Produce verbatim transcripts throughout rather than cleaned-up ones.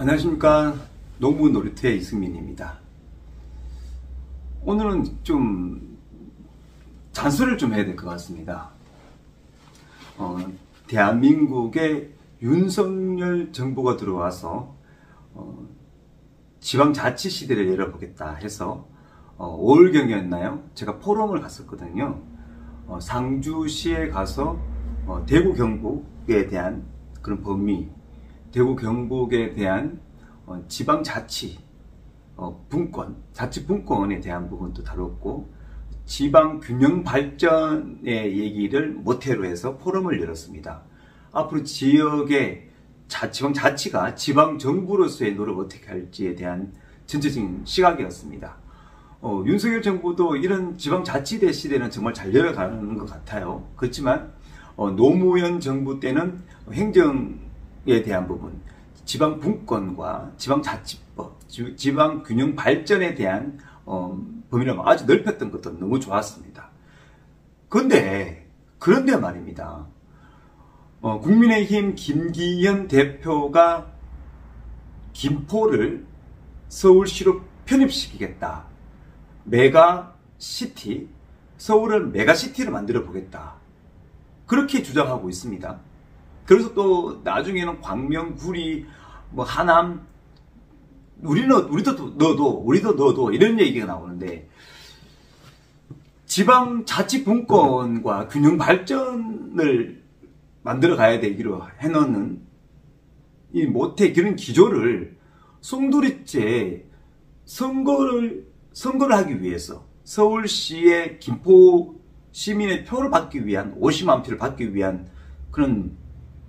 안녕하십니까. 농부 놀이터의 이승민입니다. 오늘은 좀 잔소리를 좀 해야 될 것 같습니다. 어, 대한민국에 윤석열 정부가 들어와서 어, 지방자치 시대를 열어보겠다 해서 어, 오월경이었나요? 제가 포럼을 갔었거든요. 어, 상주시에 가서 어, 대구 경북에 대한 그런 범위, 대구 경북에 대한 어, 지방자치 어, 분권, 자치 분권에 대한 부분도 다뤘고, 지방 균형 발전의 얘기를 모태로 해서 포럼을 열었습니다. 앞으로 지역의 자, 지방 자치가 지방 정부로서의 노력을 어떻게 할지에 대한 전체적인 시각이었습니다. 어, 윤석열 정부도 이런 지방 자치대 시대는 정말 잘 열어가는 것 같아요. 그렇지만 어, 노무현 정부 때는 행정에 대한 부분, 지방 분권과 지방 자치법, 지방 균형 발전에 대한 어, 범위를 아주 넓혔던 것도 너무 좋았습니다. 그런데 그런데 말입니다. 어, 국민의힘 김기현 대표가 김포를 서울시로 편입시키겠다. 메가시티, 서울을 메가시티로 만들어 보겠다. 그렇게 주장하고 있습니다. 그래서 또 나중에는 광명, 구리, 뭐 하남, 우리는 우리도 너도 우리도 너도 이런 얘기가 나오는데, 지방 자치 분권과 균형 발전을 만들어 가야 되기로 해놓는 이 모태 그런 기조를 송두리째 선거를 선거를 하기 위해서, 서울시의 김포 시민의 표를 받기 위한, 오십만 표를 받기 위한 그런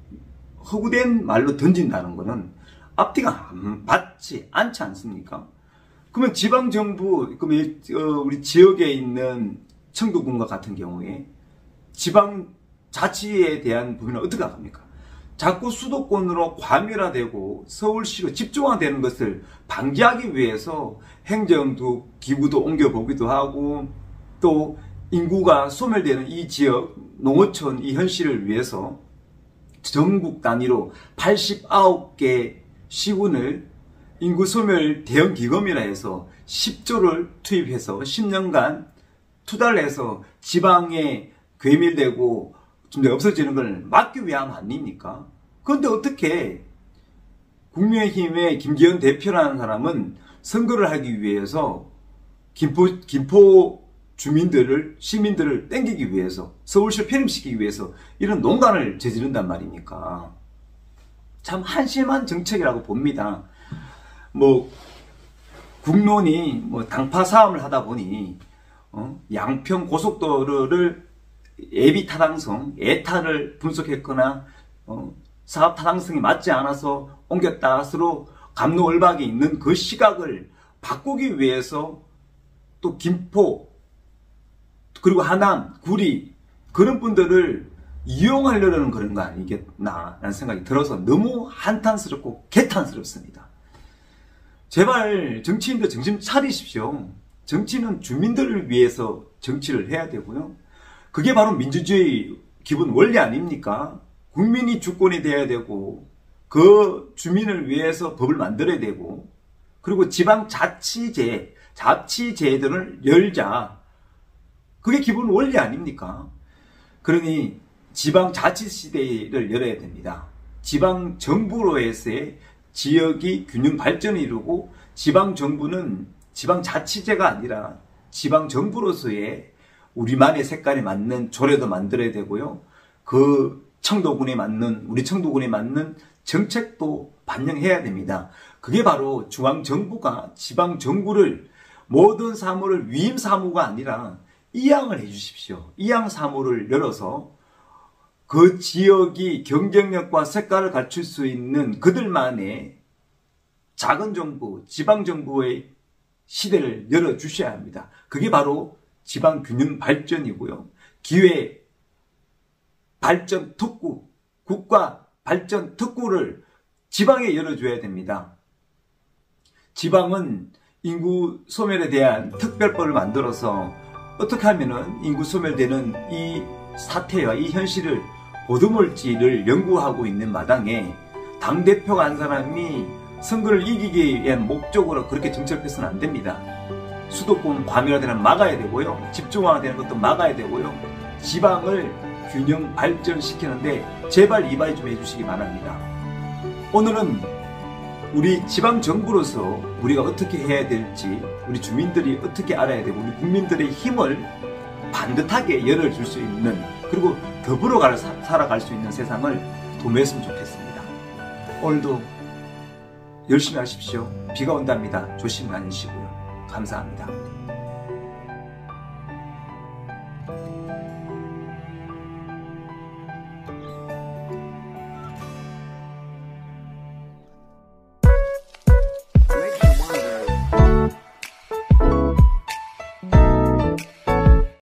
허구된 말로 던진다는 것은 앞뒤가 맞지 않지 않습니까? 그러면 지방정부, 그러면 우리 지역에 있는 청도군과 같은 경우에 지방 자치에 대한 부분은 어떻게 합니까? 자꾸 수도권으로 과밀화되고 서울시로 집중화되는 것을 방지하기 위해서 행정도 기구도 옮겨보기도 하고, 또 인구가 소멸되는 이 지역 농어촌 이 현실을 위해서 전국 단위로 팔십구 개 시군을 인구 소멸 대응 기금이라 해서 십조를 투입해서 십 년간 투자를 해서 지방에 괴밀되고 좀 더 없어지는 걸 막기 위함 아닙니까? 그런데 어떻게 국민의힘의 김기현 대표라는 사람은 선거를 하기 위해서 김포, 김포 주민들을, 시민들을 땡기기 위해서, 서울시를 편입시키기 위해서 이런 농간을 저지른단 말입니까? 참 한심한 정책이라고 봅니다. 뭐 국론이 뭐 당파 싸움을 하다 보니 어? 양평 고속도로를 예비 타당성, 예타를 분석했거나 어? 사업 타당성이 맞지 않아서 옮겼다 서로 갑로을박이 있는 그 시각을 바꾸기 위해서 또 김포, 그리고 하남, 구리, 그런 분들을 이용하려는 그런 거 아니겠나 라는 생각이 들어서 너무 한탄스럽고 개탄스럽습니다. 제발 정치인들 정신 차리십시오. 정치는 주민들을 위해서 정치를 해야 되고요. 그게 바로 민주주의 기본 원리 아닙니까? 국민이 주권이 돼야 되고, 그 주민을 위해서 법을 만들어야 되고, 그리고 지방자치제, 자치제도를 열자. 그게 기본 원리 아닙니까? 그러니 지방자치시대를 열어야 됩니다. 지방정부로서의 지역이 균형 발전을 이루고, 지방정부는 지방자치제가 아니라 지방정부로서의 우리만의 색깔에 맞는 조례도 만들어야 되고요. 그 청도군에 맞는, 우리 청도군에 맞는 정책도 반영해야 됩니다. 그게 바로 중앙정부가 지방정부를 모든 사무를 위임 사무가 아니라 이양을 해주십시오. 이양 사무를 열어서 그 지역이 경쟁력과 색깔을 갖출 수 있는 그들만의 작은 정부, 지방정부의 시대를 열어주셔야 합니다. 그게 바로 지방균형 발전이고요. 기회 발전 특구, 국가 발전 특구를 지방에 열어줘야 됩니다. 지방은 인구 소멸에 대한 특별법을 만들어서 어떻게 하면은 인구 소멸되는 이 사태와 이 현실을 보듬을지를 연구하고 있는 마당에 당대표가 한 사람이 선거를 이기기 위한 목적으로 그렇게 정책해서는 안 됩니다. 수도권 과밀화되는 막아야 되고요. 집중화되는 것도 막아야 되고요. 지방을 균형 발전시키는데 제발 이바지 좀 해주시기 바랍니다. 오늘은 우리 지방정부로서 우리가 어떻게 해야 될지, 우리 주민들이 어떻게 알아야 되고, 우리 국민들의 힘을 반듯하게 열어줄 수 있는, 그리고 더불어 갈, 살아갈 수 있는 세상을 도모했으면 좋겠습니다. 오늘도 열심히 하십시오. 비가 온답니다. 조심히 다니시고요. 감사합니다.